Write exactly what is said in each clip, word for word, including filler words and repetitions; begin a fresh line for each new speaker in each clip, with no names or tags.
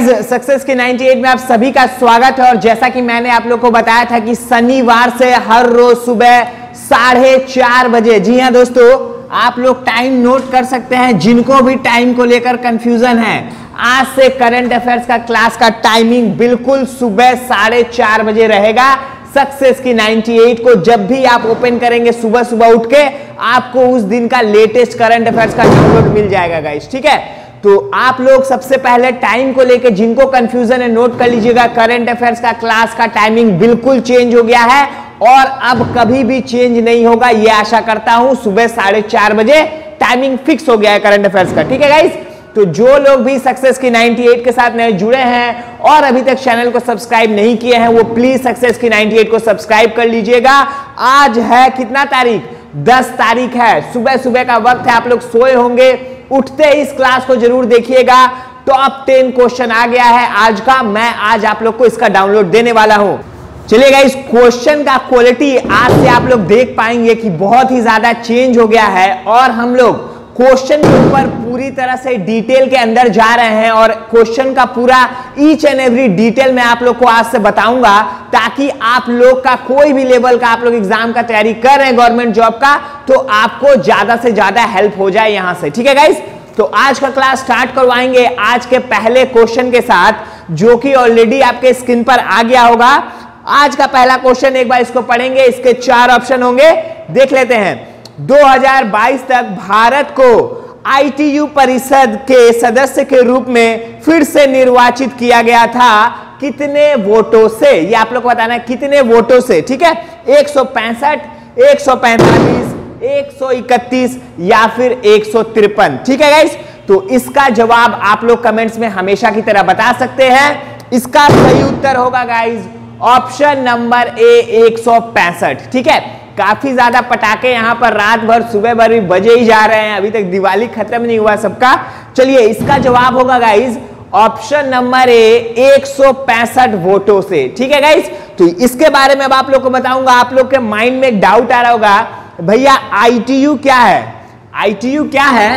Guys success की अट्ठानवे में आप सभी का स्वागत है। और जैसा कि मैंने आप लोग को बताया था कि शनिवार से हर रोज सुबह साढ़े चार बजे, जी हाँ दोस्तों, आप लोग टाइम नोट कर सकते हैं। जिनको भी टाइम को लेकर कंफ्यूजन है, आज से करंट अफेयर्स का क्लास का टाइमिंग बिल्कुल सुबह साढ़े चार बजे रहेगा। सक्सेस की अट्ठानवे को जब भी आप ओपन करेंगे सुबह सुबह उठ के, आपको उस दिन का लेटेस्ट करंट अफेयर्स का डाउनलोड मिल जाएगा गाइस, ठीक है। तो आप लोग सबसे पहले टाइम को लेके जिनको कंफ्यूजन है नोट कर लीजिएगा। करंट अफेयर्स का क्लास का टाइमिंग बिल्कुल चेंज हो गया है और अब कभी भी चेंज नहीं होगा, ये आशा करता हूं। सुबह साढ़े चार बजे टाइमिंग फिक्स हो गया है करंट अफेयर्स का, ठीक है गाइस। तो जो लोग भी सक्सेस की अट्ठानवे के साथ नए जुड़े हैं और अभी तक चैनल को सब्सक्राइब नहीं किए हैं, वो प्लीज सक्सेस की अट्ठानवे को सब्सक्राइब कर लीजिएगा। आज है कितना तारीख? दस तारीख है। सुबह सुबह का वक्त है, आप लोग सोए होंगे, उठते ही इस क्लास को जरूर देखिएगा। टॉप टेन क्वेश्चन आ गया है आज का, मैं आज आप लोग को इसका डाउनलोड देने वाला हूं। चलिएगा, इस क्वेश्चन का क्वालिटी आज से आप लोग देख पाएंगे कि बहुत ही ज्यादा चेंज हो गया है और हम लोग क्वेश्चन के ऊपर पूरी तरह से डिटेल के अंदर जा रहे हैं और क्वेश्चन का पूरा ईच एंड एवरी डिटेल मैं आप लोग को आज से बताऊंगा, ताकि आप लोग का कोई भी लेवल का आप लोग एग्जाम का तैयारी कर रहे हैं गवर्नमेंट जॉब का, तो आपको ज्यादा से ज्यादा हेल्प हो जाए यहां से, ठीक है गाइस। तो आज का क्लास स्टार्ट करवाएंगे आज के पहले क्वेश्चन के साथ, जो कि ऑलरेडी आपके स्क्रीन पर आ गया होगा। आज का पहला क्वेश्चन एक बार इसको पढ़ेंगे, इसके चार ऑप्शन होंगे, देख लेते हैं। दो हज़ार बाईस तक भारत को आई टी यू परिषद के सदस्य के रूप में फिर से निर्वाचित किया गया था, कितने वोटों से? ये आप लोग को बताना है कितने वोटों से, ठीक है। एक सौ पैंसठ, एक सौ पैंतालीस, एक सौ इकतीस या फिर एक सौ तिरपन, ठीक है गाइस। तो इसका जवाब आप लोग कमेंट्स में हमेशा की तरह बता सकते हैं। इसका सही उत्तर होगा गाइस ऑप्शन नंबर ए, एक सौ पैंसठ, ठीक है। काफी ज्यादा पटाखे यहां पर रात भर सुबह भर भी बजे ही जा रहे हैं, अभी तक दिवाली खत्म नहीं हुआ सबका। चलिए, इसका जवाब होगा गाइस ऑप्शन नंबर ए, एक सौ पैंसठ वोटों से, ठीक है गाइस। तो इसके बारे में अब आप लोग को बताऊंगा। आप लोग के माइंड में एक डाउट आ रहा होगा, भैया आई टी यू क्या है? आई टी यू क्या है?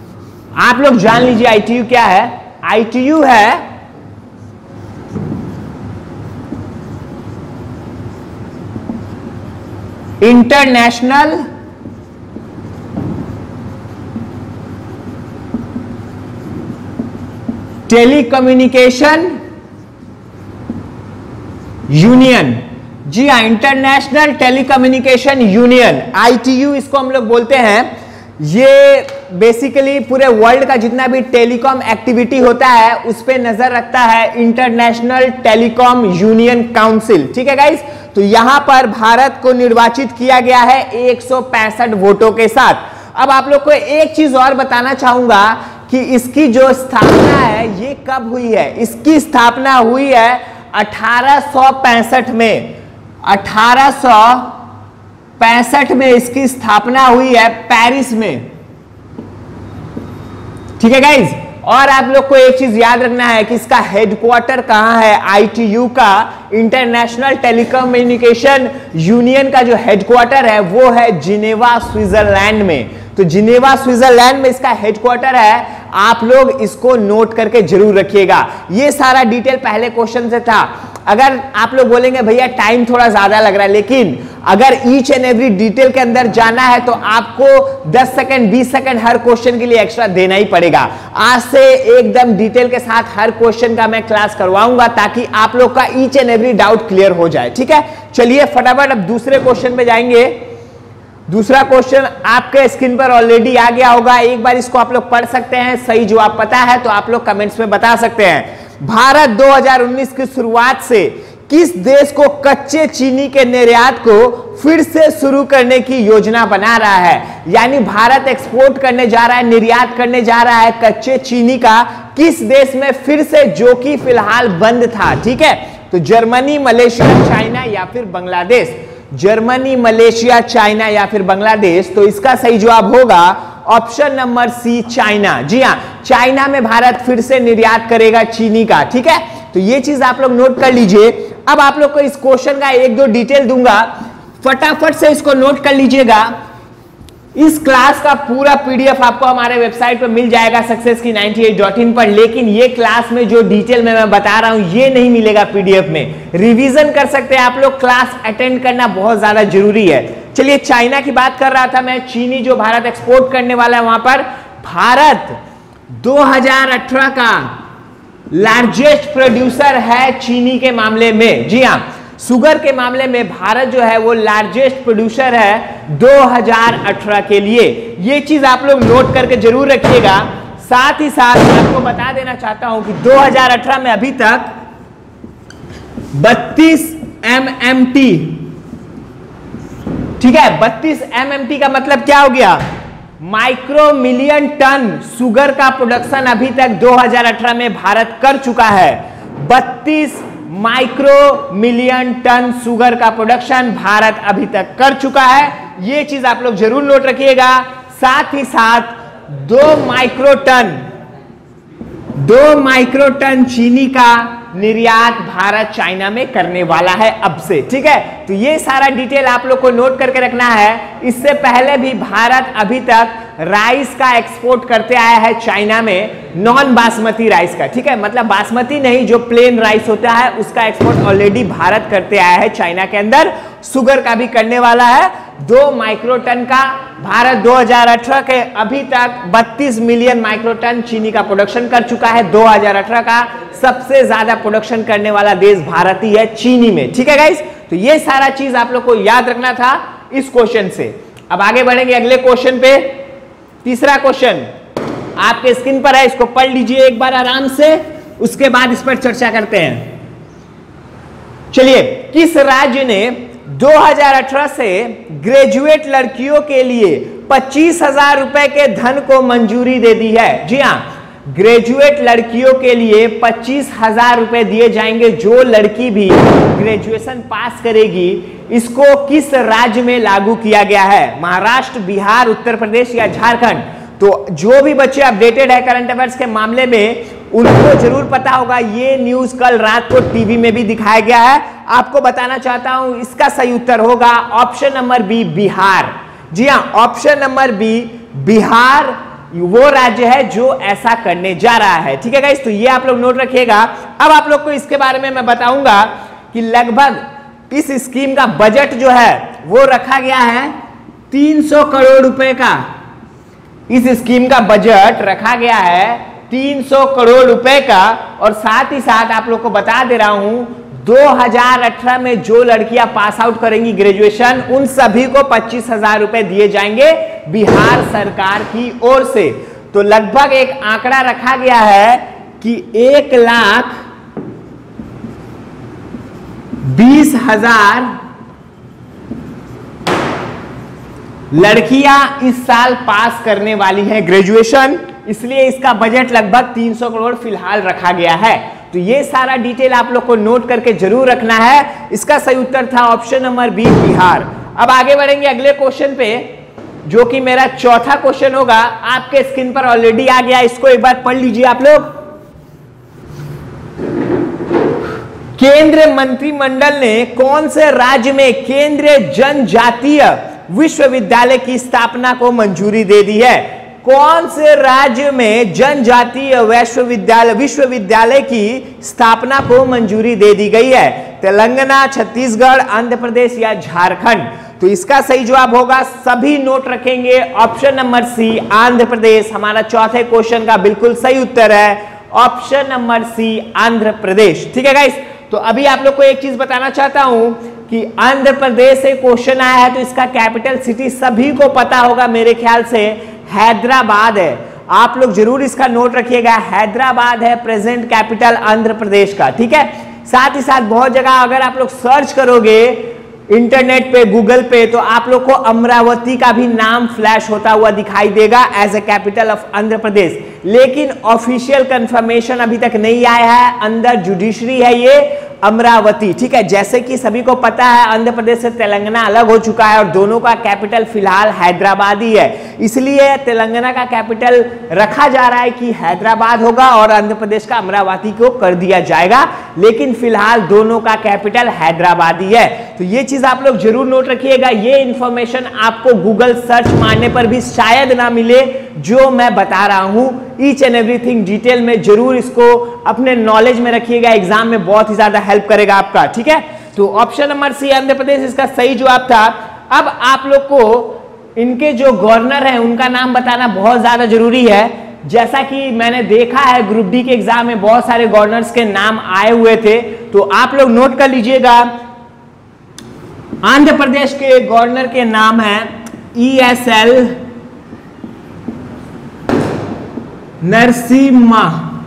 आप लोग जान लीजिए आई टी यू क्या है। आई टी यू है इंटरनेशनल टेलीकम्युनिकेशन यूनियन। जी हाँ, international telecommunication union, I T U इसको हम लोग बोलते हैं। ये बेसिकली पूरे वर्ल्ड का जितना भी टेलीकॉम एक्टिविटी होता है उस पे नजर रखता है इंटरनेशनल टेलीकॉम यूनियन काउंसिल, ठीक है गाइस। तो यहां पर भारत को निर्वाचित किया गया है एक सौ पैंसठ वोटों के साथ। अब आप लोग को एक चीज और बताना चाहूंगा कि इसकी जो स्थापना है ये कब हुई है? इसकी स्थापना हुई है अठारह सौ पैंसठ में। अठारह सौ पैंसठ में इसकी स्थापना हुई है पेरिस में, ठीक है गाइज। और आप लोग को एक चीज याद रखना है कि इसका हेडक्वार्टर कहां है? आई टी यू का, इंटरनेशनल टेलीकम्युनिकेशन यूनियन का जो हेडक्वार्टर है वो है जिनेवा स्विट्जरलैंड में। तो जिनेवा स्विट्जरलैंड में इसका हेडक्वार्टर है। आप लोग इसको नोट करके जरूर रखिएगा। ये सारा डिटेल पहले क्वेश्चन से था। अगर आप लोग बोलेंगे भैया टाइम थोड़ा ज्यादा लग रहा है, लेकिन अगर ईच एंड एवरी डिटेल के अंदर जाना है तो आपको दस सेकंड बीस सेकंड हर क्वेश्चन के लिए एक्स्ट्रा देना ही पड़ेगा। आज से एकदम डिटेल के साथ हर क्वेश्चन का मैं क्लास करवाऊंगा, ताकि आप लोग का each and every doubt clear हो जाए, ठीक है। चलिए फटाफट अब दूसरे क्वेश्चन पे जाएंगे। दूसरा क्वेश्चन आपके स्क्रीन पर ऑलरेडी आ गया होगा, एक बार इसको आप लोग पढ़ सकते हैं। सही जवाब पता है तो आप लोग कमेंट्स में बता सकते हैं। भारत दो हज़ार उन्नीस की शुरुआत से किस देश को कच्चे चीनी के निर्यात को फिर से शुरू करने की योजना बना रहा है? यानी भारत एक्सपोर्ट करने जा रहा है, निर्यात करने जा रहा है कच्चे चीनी का किस देश में फिर से, जो कि फिलहाल बंद था, ठीक है। तो जर्मनी, मलेशिया, चाइना या फिर बांग्लादेश। जर्मनी, मलेशिया, चाइना या फिर बांग्लादेश। तो इसका सही जवाब होगा ऑप्शन नंबर सी, चाइना। जी हाँ, चाइना में भारत फिर से निर्यात करेगा चीनी का, ठीक है। तो ये चीज आप लोग नोट कर लीजिए। अब आप लोग को इस क्वेश्चन का एक दो डिटेल दूंगा, फटाफट से इसको नोट कर लीजिएगा। इस क्लास का पूरा पीडीएफ आपको हमारे वेबसाइट पर मिल जाएगा सक्सेस की नाइंटी एट डॉट इन पर, लेकिन ये क्लास में जो डिटेल में मैं बता रहा हूं ये नहीं मिलेगा पीडीएफ में। रिवीजन कर सकते हैं आप लोग, क्लास अटेंड करना बहुत ज्यादा जरूरी है। चलिए चाइना की बात कर रहा था मैं, चीनी जो भारत एक्सपोर्ट करने वाला है वहां पर भारत दो हज़ार अठारह का लार्जेस्ट प्रोड्यूसर है चीनी के मामले में। जी हां, शुगर के मामले में भारत जो है वो लार्जेस्ट प्रोड्यूसर है दो हज़ार अठारह के लिए। ये चीज आप लोग नोट करके जरूर रखिएगा। साथ ही साथ मैं आपको बता देना चाहता हूं कि दो हज़ार अठारह में अभी तक बत्तीस एम एम टी, ठीक है, बत्तीस एम एम टी का मतलब क्या हो गया, माइक्रो मिलियन टन शुगर का प्रोडक्शन अभी तक दो हज़ार अठारह में भारत कर चुका है। बत्तीस माइक्रो मिलियन टन शुगर का प्रोडक्शन भारत अभी तक कर चुका है। यह चीज आप लोग जरूर नोट रखिएगा। साथ ही साथ दो माइक्रो टन दो माइक्रो टन चीनी का निर्यात भारत चाइना में करने वाला है अब से, ठीक है। तो ये सारा डिटेल आप लोग को नोट करके रखना है। इससे पहले भी भारत अभी तक राइस का एक्सपोर्ट करते आया है चाइना में, नॉन बासमती राइस का, ठीक है, मतलब बासमती नहीं, जो प्लेन राइस होता है उसका एक्सपोर्ट ऑलरेडी भारत करते आया है चाइना के अंदर। शुगर का भी करने वाला है दो माइक्रो टन का। भारत दो हज़ार अठारह के अभी तक बत्तीस मिलियन माइक्रो टन चीनी का प्रोडक्शन कर चुका है। दो हज़ार अठारह का सबसे ज्यादा प्रोडक्शन करने वाला देश भारत ही है चीनी में, ठीक है गाइस। तो ये सारा चीज आप लोग को याद रखना था इस क्वेश्चन से। अब आगे बढ़ेंगे अगले क्वेश्चन पे। तीसरा क्वेश्चन आपके स्क्रीन पर है, इसको पढ़ लीजिए एक बार आराम से, उसके बाद इस पर चर्चा करते हैं। चलिए, किस राज्य ने दो हज़ार अठारह से ग्रेजुएट लड़कियों के लिए पच्चीस हजार रुपए के धन को मंजूरी दे दी है? जी हां, ग्रेजुएट लड़कियों के लिए पच्चीस हजार रुपए दिए जाएंगे। जो लड़की भी ग्रेजुएशन पास करेगी, इसको किस राज्य में लागू किया गया है? महाराष्ट्र, बिहार, उत्तर प्रदेश या झारखंड? तो जो भी बच्चे अपडेटेड है करंट अफेयर्स के मामले में, उनको जरूर पता होगा। ये न्यूज कल रात को टीवी में भी दिखाया गया है। आपको बताना चाहता हूं, इसका सही उत्तर होगा ऑप्शन नंबर बी, बिहार। जी हां, ऑप्शन नंबर बी, बिहार वो राज्य है जो ऐसा करने जा रहा है, ठीक है गाइस। तो ये आप लोग नोट रखिएगा। अब आप लोग को इसके बारे में मैं बताऊंगा कि लगभग इस स्कीम का बजट जो है वो रखा गया है तीन सौ करोड़ रुपए का। इस स्कीम का बजट रखा गया है तीन सौ करोड़ रुपए का। और साथ ही साथ आप लोग को बता दे रहा हूं, दो हज़ार अठारह में जो लड़कियां पास आउट करेंगी ग्रेजुएशन, उन सभी को पच्चीस हजार रुपए दिए जाएंगे बिहार सरकार की ओर से। तो लगभग एक आंकड़ा रखा गया है कि एक लाख बीस हजार लड़कियां इस साल पास करने वाली हैं ग्रेजुएशन, इसलिए इसका बजट लगभग तीन सौ करोड़ फिलहाल रखा गया है। तो ये सारा डिटेल आप लोग को नोट करके जरूर रखना है। इसका सही उत्तर था ऑप्शन नंबर बी, बिहार। अब आगे बढ़ेंगे अगले क्वेश्चन पे, जो कि मेरा चौथा क्वेश्चन होगा। आपके स्क्रीन पर ऑलरेडी आ गया, इसको एक बार पढ़ लीजिए आप लोग। केंद्रीय मंत्रिमंडल ने कौन से राज्य में केंद्रीय जनजातीय विश्वविद्यालय की स्थापना को मंजूरी दे दी है? कौन से राज्य में जनजातीय विश्वविद्यालय विश्वविद्यालय की स्थापना को मंजूरी दे दी गई है? तेलंगाना, छत्तीसगढ़, आंध्र प्रदेश या झारखंड? तो इसका सही जवाब होगा, सभी नोट रखेंगे, option number C, Andhra Pradesh. हमारा चौथे क्वेश्चन का बिल्कुल सही उत्तर है option number C, Andhra Pradesh, ठीक है गाइस। तो अभी आप लोग को एक चीज बताना चाहता हूं कि आंध्र प्रदेश से क्वेश्चन आया है, तो इसका कैपिटल सिटी सभी को पता होगा, मेरे ख्याल से हैदराबाद है। आप लोग जरूर इसका नोट रखिएगा, हैदराबाद है प्रेजेंट कैपिटल आंध्र प्रदेश का, ठीक है। साथ ही साथ बहुत जगह अगर आप लोग सर्च करोगे इंटरनेट पे, गूगल पे, तो आप लोग को अमरावती का भी नाम फ्लैश होता हुआ दिखाई देगा as a capital of Andhra Pradesh. लेकिन ऑफिशियल कंफर्मेशन अभी तक नहीं आया है, अंदर जुडिशरी है ये, अमरावती। ठीक है, जैसे कि सभी को पता है आंध्र प्रदेश से तेलंगाना अलग हो चुका है और दोनों का कैपिटल फिलहाल हैदराबाद ही है, इसलिए तेलंगाना का कैपिटल रखा जा रहा है कि हैदराबाद होगा और आंध्र प्रदेश का अमरावती को कर दिया जाएगा, लेकिन फिलहाल दोनों का कैपिटल हैदराबाद ही है। तो ये चीज आप लोग जरूर नोट रखिएगा। ये इंफॉर्मेशन आपको गूगल सर्च मारने पर भी शायद ना मिले जो मैं बता रहा हूं। ईच एंड एवरीथिंग डिटेल में जरूर इसको अपने नॉलेज में रखिएगा, एग्जाम में बहुत ही ज्यादा हेल्प करेगा आपका। ठीक है, तो option number C Andhra Pradesh इसका सही जवाब था। अब आप लोग को इनके जो गवर्नर हैं उनका नाम बताना बहुत ज्यादा जरूरी है। जैसा कि मैंने देखा है ग्रुप डी के एग्जाम में बहुत सारे गवर्नर्स के नाम आए हुए थे, तो आप लोग नोट कर लीजिएगा। आंध्र प्रदेश के गवर्नर के नाम है ई एस एल नरसिम्हा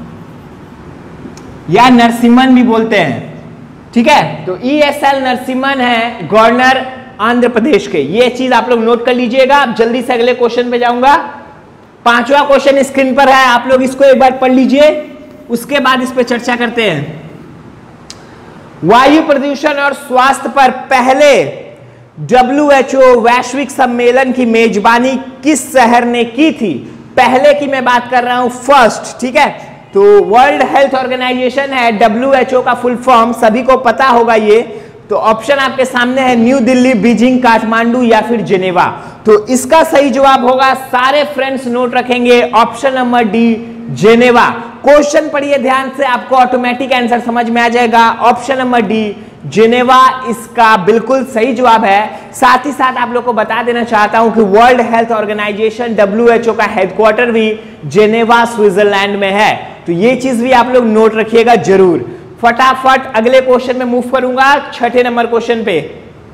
या नरसिम्हन भी बोलते हैं। ठीक है, तो ई एस एल नरसिम्हन है गवर्नर आंध्र प्रदेश के। ये चीज आप लोग नोट कर लीजिएगा। अब जल्दी से अगले क्वेश्चन पे जाऊंगा। पांचवा क्वेश्चन स्क्रीन पर है, आप लोग इसको एक बार पढ़ लीजिए, उसके बाद इस पे चर्चा करते हैं। वायु प्रदूषण और स्वास्थ्य पर पहले डब्ल्यू एच ओ वैश्विक सम्मेलन की मेजबानी किस शहर ने की थी? पहले की मैं बात कर रहा हूं, फर्स्ट। ठीक है, तो वर्ल्ड हेल्थ ऑर्गेनाइजेशन है, डब्ल्यू एच ओ का फुल फॉर्म सभी को पता होगा ये। तो ऑप्शन आपके सामने है न्यू दिल्ली, बीजिंग, काठमांडू या फिर जेनेवा। तो इसका सही जवाब होगा, सारे फ्रेंड्स नोट रखेंगे, option number D Geneva. Question पढ़िए ध्यान से, आपको ऑटोमेटिक आंसर समझ में आ जाएगा। ऑप्शन नंबर डी जेनेवा इसका बिल्कुल सही जवाब है। साथ ही साथ आप लोग को बता देना चाहता हूं कि world health organization W H O का हेडक्वार्टर भी जेनेवा स्विट्जरलैंड में है। तो ये चीज भी आप लोग नोट रखिएगा जरूर। फटाफट अगले क्वेश्चन में मूव करूंगा, छठे नंबर क्वेश्चन पे।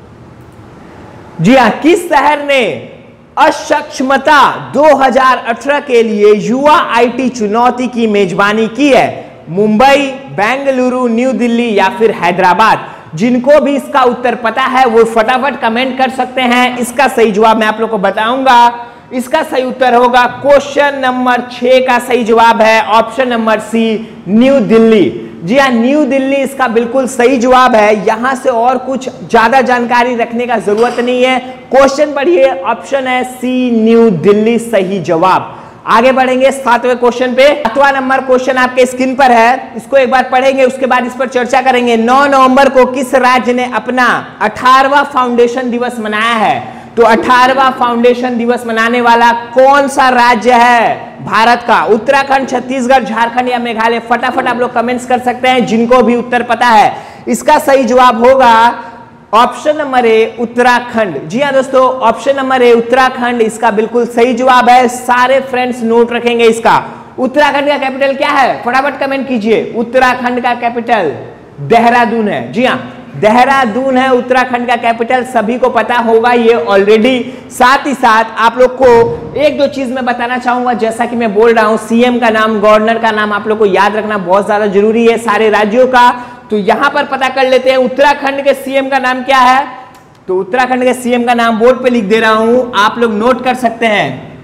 जी हाँ, किस शहर ने अक्षमता दो हज़ार अठारह के लिए युवा आई टी चुनौती की मेजबानी की है? मुंबई, बेंगलुरु, न्यू दिल्ली या फिर हैदराबाद? जिनको भी इसका उत्तर पता है वो फटाफट कमेंट कर सकते हैं। इसका सही जवाब मैं आप लोग को बताऊंगा। इसका सही उत्तर होगा क्वेश्चन नंबर छह का सही जवाब है option number C New Delhi. जी हाँ, न्यू दिल्ली इसका बिल्कुल सही जवाब है। यहां से और कुछ ज्यादा जानकारी रखने का जरूरत नहीं है। क्वेश्चन पढ़िए, ऑप्शन है सी न्यू दिल्ली सही जवाब। आगे बढ़ेंगे सातवें क्वेश्चन पे। सातवां नंबर क्वेश्चन आपके स्क्रीन पर है, इसको एक बार पढ़ेंगे, उसके बाद इस पर चर्चा करेंगे। नौ नवंबर को किस राज्य ने अपना अठारहवां फाउंडेशन दिवस मनाया है? तो अठारहवां फाउंडेशन दिवस मनाने वाला कौन सा राज्य है भारत का? उत्तराखंड, छत्तीसगढ़, झारखंड या मेघालय? फटाफट आप लोग कमेंट्स कर सकते हैं जिनको भी उत्तर पता है। इसका सही जवाब होगा ऑप्शन नंबर ए उत्तराखंड। जी हाँ दोस्तों, ऑप्शन नंबर ए उत्तराखंड इसका बिल्कुल सही जवाब है। सारे फ्रेंड्स नोट रखेंगे इसका। उत्तराखंड का कैपिटल क्या है? फटाफट कमेंट कीजिए। उत्तराखंड का कैपिटल देहरादून है। जी हाँ, देहरादून है उत्तराखंड का कैपिटल, सभी को पता होगा ये ऑलरेडी। साथ ही साथ आप लोग को एक दो चीज मैं बताना चाहूंगा। जैसा कि मैं बोल रहा हूं, सीएम का नाम, गवर्नर का नाम आप लोग को याद रखना बहुत ज्यादा जरूरी है सारे राज्यों का। तो यहां पर पता कर लेते हैं उत्तराखंड के सीएम का नाम क्या है। तो उत्तराखंड के सीएम का नाम बोर्ड पे लिख दे रहा हूं, आप लोग नोट कर सकते हैं।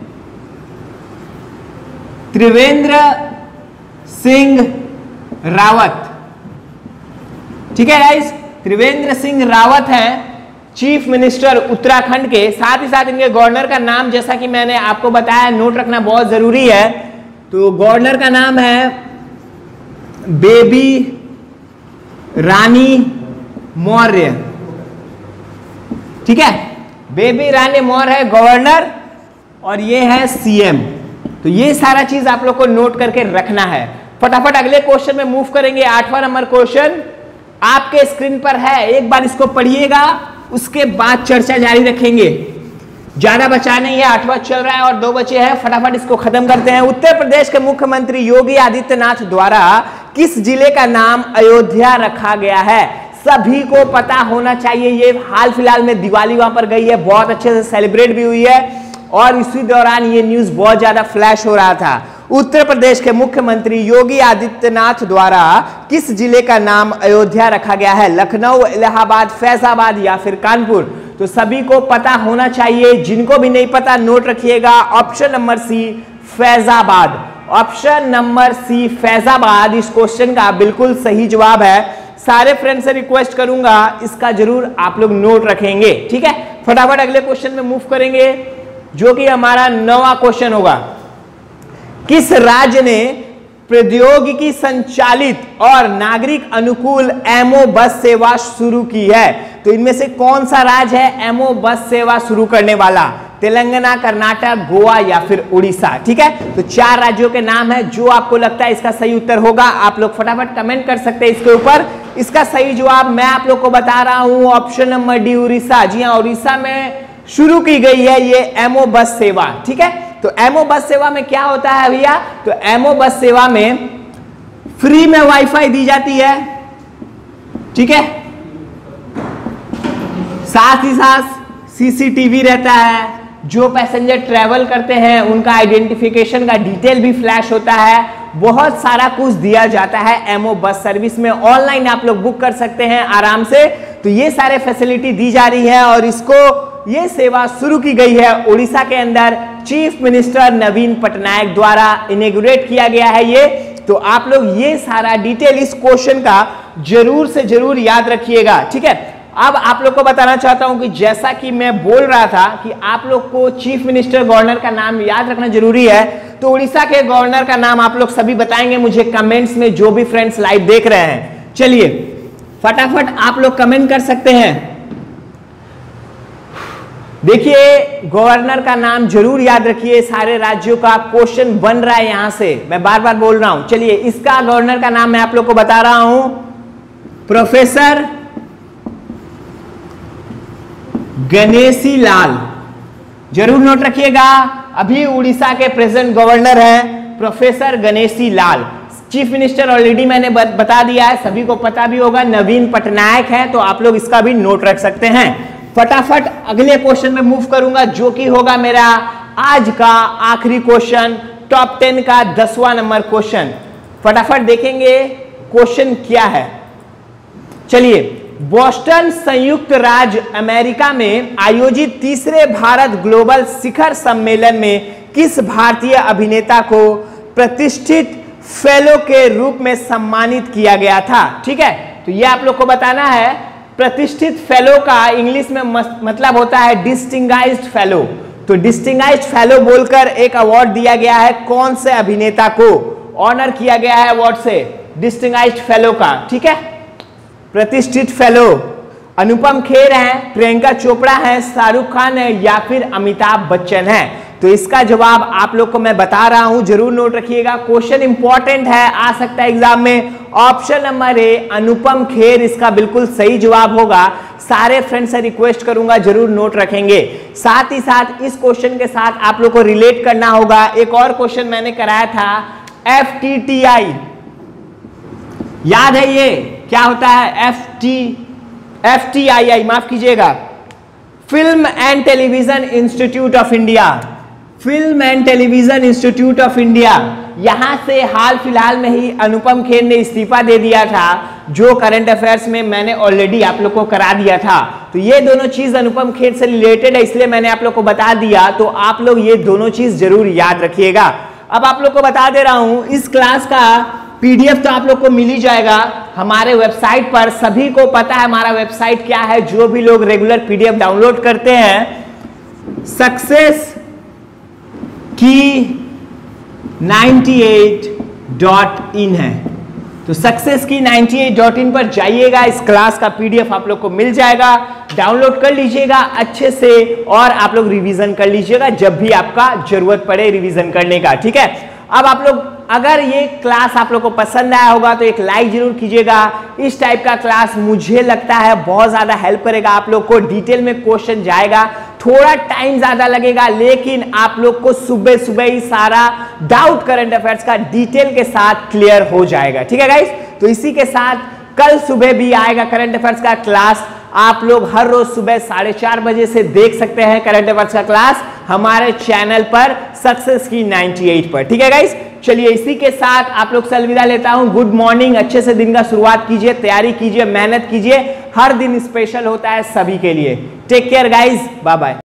त्रिवेंद्र सिंह रावत। ठीक है गाइस, त्रिवेंद्र सिंह रावत हैं चीफ मिनिस्टर उत्तराखंड के। साथ ही साथ इनके गवर्नर का नाम, जैसा कि मैंने आपको बताया, नोट रखना बहुत जरूरी है। तो गवर्नर का नाम है बेबी रानी मौर्य। ठीक है, बेबी रानी मौर्य है गवर्नर और ये है सीएम। तो ये सारा चीज आप लोग को नोट करके रखना है। फटाफट अगले क्वेश्चन में मूव करेंगे। आठवां नंबर क्वेश्चन आपके स्क्रीन पर है, एक बार इसको पढ़िएगा, उसके बाद चर्चा जारी रखेंगे। ज्यादा बचा नहीं है, आठवां चल रहा है और दो बचे हैं, फटाफट इसको खत्म करते हैं। उत्तर प्रदेश के मुख्यमंत्री योगी आदित्यनाथ द्वारा किस जिले का नाम अयोध्या रखा गया है? सभी को पता होना चाहिए। ये हाल फिलहाल में दिवाली वहां पर गई है, बहुत अच्छे से सेलिब्रेट भी हुई है और इसी दौरान ये न्यूज बहुत ज्यादा फ्लैश हो रहा था। उत्तर प्रदेश के मुख्यमंत्री योगी आदित्यनाथ द्वारा किस जिले का नाम अयोध्या रखा गया है? लखनऊ, इलाहाबाद, फैजाबाद या फिर कानपुर? तो सभी को पता होना चाहिए, जिनको भी नहीं पता नोट रखिएगा। Option number C Faizabad. Option number C Faizabad इस क्वेश्चन का बिल्कुल सही जवाब है। सारे फ्रेंड से रिक्वेस्ट करूंगा इसका जरूर आप लोग नोट रखेंगे, ठीक है। फटाफट अगले क्वेश्चन में मूव करेंगे, जो कि हमारा नौवां क्वेश्चन होगा। किस राज्य ने प्रौद्योगिकी संचालित और नागरिक अनुकूल एमओ बस सेवा शुरू की है? तो इनमें से कौन सा राज्य है एमओ बस सेवा शुरू करने वाला? तेलंगाना, कर्नाटक, गोवा या फिर उड़ीसा, ठीक है। तो चार राज्यों के नाम है, जो आपको लगता है इसका सही उत्तर होगा आप लोग फटाफट कमेंट कर सकते हैं इसके ऊपर। इसका सही जवाब मैं आप लोग को बता रहा हूं, ऑप्शन नंबर डी उड़ीसा। जी हाँ, उड़ीसा में शुरू की गई है ये एमओ बस सेवा, ठीक है। तो एमओ बस सेवा में क्या होता है भैया? तो एमओ बस सेवा में फ्री में वाईफाई दी जाती है, ठीक है, साथ ही साथ सीसीटीवी रहता है, जो पैसेंजर ट्रेवल करते हैं उनका आइडेंटिफिकेशन का डिटेल भी फ्लैश होता है, बहुत सारा कुछ दिया जाता है एमओ बस सर्विस में। ऑनलाइन आप लोग बुक कर सकते हैं आराम से। तो ये सारे फैसिलिटी दी जा रही है और इसको ये सेवा शुरू की गई है उड़ीसा के अंदर, चीफ मिनिस्टर नवीन पटनायक द्वारा इनॉग्रेट किया गया है ये। तो आप लोग ये सारा डिटेल इस क्वेश्चन का जरूर से जरूर याद रखिएगा, ठीक है। अब आप लोग को बताना चाहता हूं कि जैसा कि मैं बोल रहा था कि आप लोग को चीफ मिनिस्टर गवर्नर का नाम याद रखना जरूरी है, तो उड़ीसा के गवर्नर का नाम आप लोग सभी बताएंगे मुझे कमेंट्स में, जो भी फ्रेंड्स लाइव देख रहे हैं। चलिए फटाफट आप लोग कमेंट कर सकते हैं। देखिए गवर्नर का नाम जरूर याद रखिए, सारे राज्यों का क्वेश्चन बन रहा है यहां से, मैं बार बार बोल रहा हूं। चलिए इसका गवर्नर का नाम मैं आप लोग को बता रहा हूं, प्रोफेसर गणेशी लाल। जरूर नोट रखिएगा, अभी उड़ीसा के प्रेजेंट गवर्नर हैं professor Ganeshi Lal. Chief minister already मैंने बता दिया है, सभी को पता भी होगा, नवीन पटनायक है, तो आप लोग इसका भी नोट रख सकते हैं। फटाफट अगले क्वेश्चन में मूव करूंगा, जो कि होगा मेरा आज का आखिरी क्वेश्चन, टॉप टेन का दसवां नंबर क्वेश्चन। फटाफट देखेंगे क्वेश्चन क्या है। चलिए, बोस्टन संयुक्त राज्य अमेरिका में आयोजित तीसरे भारत ग्लोबल शिखर सम्मेलन में किस भारतीय अभिनेता को प्रतिष्ठित फेलो के रूप में सम्मानित किया गया था? ठीक है, तो ये आप लोग को बताना है। प्रतिष्ठित फेलो का इंग्लिश में मतलब होता है डिस्टिंगाइज्ड फेलो। तो डिस्टिंगाइज्ड फेलो बोलकर एक अवार्ड दिया गया है, कौन से अभिनेता को ऑनर किया गया है अवार्ड से? डिस्टिंगाइज्ड फेलो का, ठीक है। प्रतिष्ठित फेलो अनुपम खेर हैं, प्रियंका चोपड़ा है, शाहरुख खान है या फिर अमिताभ बच्चन है? तो इसका जवाब आप लोग को मैं बता रहा हूं, जरूर नोट रखिएगा, क्वेश्चन इंपॉर्टेंट है, आ सकता है एग्जाम में। Option number A Anupam Kher इसका बिल्कुल सही जवाब होगा। सारे फ्रेंड्स से रिक्वेस्ट करूंगा जरूर नोट रखेंगे। साथ ही साथ इस क्वेश्चन के साथ आप लोग को रिलेट करना होगा, एक और क्वेश्चन मैंने कराया था, एफ टी टी आई याद है ये क्या होता है? F T F T I I माफ कीजिएगा, film and television institute of India. Film and television institute of India, यहां से हाल फिलहाल में ही अनुपम खेर ने इस्तीफा दे दिया था, जो करंट अफेयर्स में मैंने ऑलरेडी आप लोग को करा दिया था। तो ये दोनों चीज अनुपम खेर से रिलेटेड है, इसलिए मैंने आप लोग को बता दिया। तो आप लोग ये दोनों चीज जरूर याद रखिएगा। अब आप लोग को बता दे रहा हूं, इस क्लास का पीडीएफ तो आप लोग को मिल ही जाएगा हमारे वेबसाइट पर। सभी को पता है हमारा वेबसाइट क्या है, जो भी लोग रेगुलर पीडीएफ डाउनलोड करते हैं, सक्सेस की नाइंटी एट डॉट इन है। तो सक्सेस की नाइंटी एट डॉट इन पर जाइएगा, इस क्लास का पीडीएफ आप लोग को मिल जाएगा, डाउनलोड कर लीजिएगा अच्छे से और आप लोग रिवीजन कर लीजिएगा जब भी आपका जरूरत पड़े रिवीजन करने का, ठीक है। अब आप लोग अगर ये क्लास आप लोग को पसंद आया होगा तो एक लाइक जरूर कीजिएगा। इस टाइप का क्लास मुझे लगता है बहुत ज्यादा हेल्प करेगा आप लोग को, डिटेल में क्वेश्चन जाएगा, थोड़ा टाइम ज्यादा लगेगा, लेकिन आप लोग को सुबह सुबह ही सारा डाउट करंट अफेयर्स का डिटेल के साथ क्लियर हो जाएगा, ठीक है गाइस। तो इसी के साथ कल सुबह भी आएगा करंट अफेयर्स का क्लास, आप लोग हर रोज सुबह साढ़े चार बजे से देख सकते हैं करंट अफेयर्स का क्लास हमारे चैनल पर सक्सेस की नाइंटी एट पर, ठीक है गाइस। चलिए इसी के साथ आप लोग से अलविदा लेता हूं। गुड मॉर्निंग, अच्छे से दिन का शुरुआत कीजिए, तैयारी कीजिए, मेहनत कीजिए, हर दिन स्पेशल होता है सभी के लिए। Take care guys, bye bye.